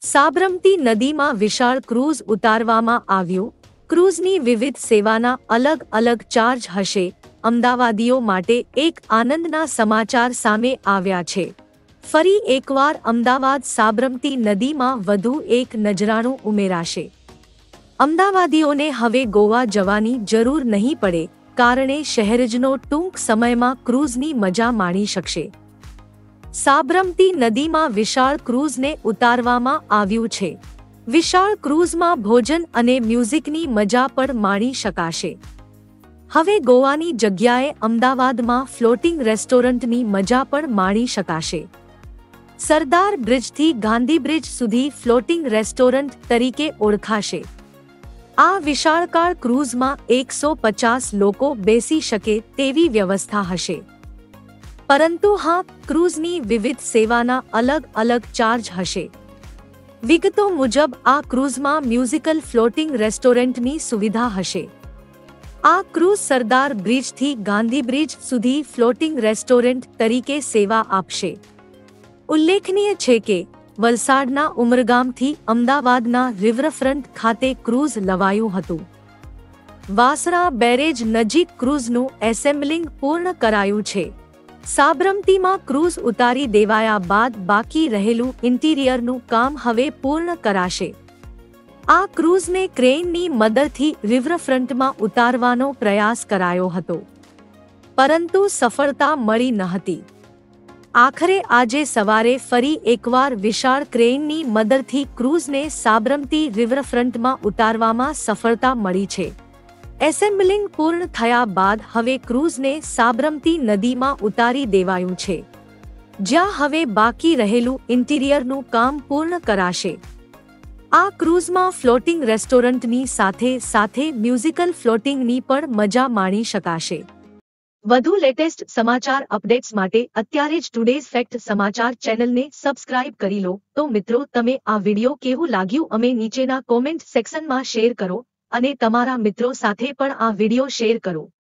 સાબરમતી નદીમાં વિશાળ ક્રૂઝ ઉતારવામાં આવ્યું। ક્રૂઝની વિવિધ સેવાના અલગ અલગ ચાર્જ હશે। અમદાવાદીઓ માટે એક આનંદના સમાચાર સામે આવ્યા છે। ફરી એકવાર અમદાવાદ સાબરમતી નદીમાં વધુ એક નજરાણું ઉમેરાશે। અમદાવાદીઓને હવે ગોવા જવાની જરૂર નહીં પડે, કારણે શહેરજનો ટૂંક સમયમાં ક્રૂઝની મજા માણી શકશે। સાબરમતી નદીમાં વિશાળ ક્રૂઝને ઉતારવામાં આવ્યું છે। વિશાળ ક્રૂઝમાં ભોજન અને મ્યુઝિકની મજા પણ માણી શકાશે। હવે ગોવાની જગ્યાએ અમદાવાદમાં ફ્લોટિંગ રેસ્ટોરન્ટની મજા પણ માણી શકાશે। સરદાર બ્રિજથી ગાંધી બ્રિજ સુધી ફ્લોટિંગ રેસ્ટોરન્ટ તરીકે ઓળખાશે। આ વિશાળકાય ક્રૂઝમાં 150 લોકો બેસી શકે તેવી વ્યવસ્થા હશે। પરંતુ હા, ક્રૂઝની વિવિધ સેવાના અલગ અલગ ચાર્જ હશે। વિગતો મુજબ આ ક્રૂઝમાં મ્યુઝિકલ ફ્લોટિંગ રેસ્ટોરન્ટની સુવિધા હશે। આ ક્રૂઝ સરદાર બ્રિજથી ગાંધી બ્રિજ સુધી ફ્લોટિંગ રેસ્ટોરન્ટ તરીકે સેવા આપશે। ઉલ્લેખનીય છે કે વલસાડના ઉમરગામથી અમદાવાદના રિવરફ્રન્ટ ખાતે ક્રૂઝ લવાયું હતું। વાસણા બેરેજ નજીક ક્રૂઝનું એસેમ્બલિંગ પૂર્ણ કરાયું છે। સાબરમતીમાં ક્રૂઝ ઉતારી દેવાયા બાદ બાકી રહેલું ઇન્ટિરિયરનું કામ હવે પૂર્ણ કરાશે। આ ક્રૂઝને ક્રેનની મદદથી રિવરફ્રન્ટમાં ઉતારવાનો પ્રયાસ કરાયો હતો, પરંતુ સફળતા મળી નહોતી। આખરે આજે સવારે ફરી એકવાર વિશાળ ક્રેનની મદદથી ક્રૂઝને સાબરમતી રિવરફ્રન્ટમાં ઉતારવામાં સફળતા મળી છે। એસેમ્બલિંગ પૂર્ણ થયા બાદ હવે ક્રૂઝને સાબરમતી નદીમાં ઉતારી દેવાયું છે, જ્યાં હવે બાકી રહેલું ઇન્ટિરિયરનું કામ પૂર્ણ કરાશે। આ ક્રૂઝમાં ફ્લોટિંગ રેસ્ટોરન્ટની સાથે સાથે મ્યુઝિકલ ફ્લોટિંગની પણ મજા માણી શકાશે। વધુ લેટેસ્ટ સમાચાર અપડેટ્સ માટે અત્યારે જ ટુડેઝ ફેક્ટ સમાચાર ચેનલને સબસ્ક્રાઇબ કરી લો। તો મિત્રો, તમે આ વિડિયો કેવું લાગ્યું અમે નીચેના કોમેન્ટ સેક્શનમાં શેર કરો અને તમારા મિત્રો સાથે પણ આ વિડિયો શેર કરો।